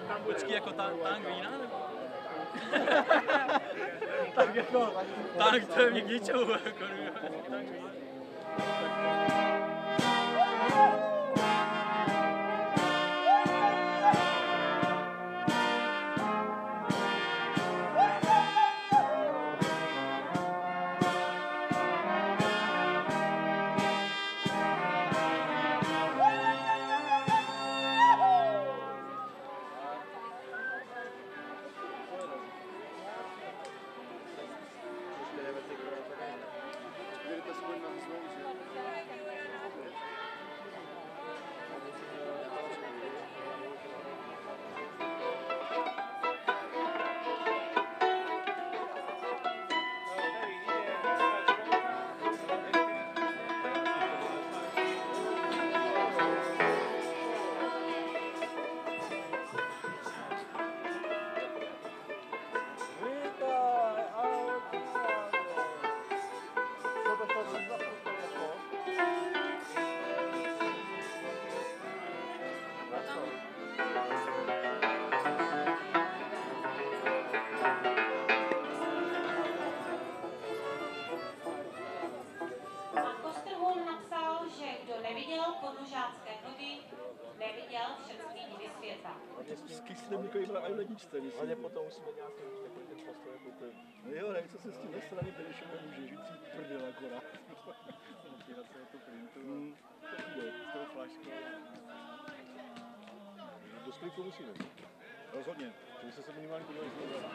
Počkej, jako tank vína, nebo? Tak jako... Tank, to je mě k ničemu, jako tank vína. Skysne mi kojím na ledničce, myslím. Ale potom musíme nějaký takový ten postoj koupit. No jo, nevím, co se s tím na straně Benešové může říct, prdel akorát. Napírat se to printu. To jde, s tou flaškou. Do sklíku musíme. Rozhodně. Čili se minimálně podívali znovu.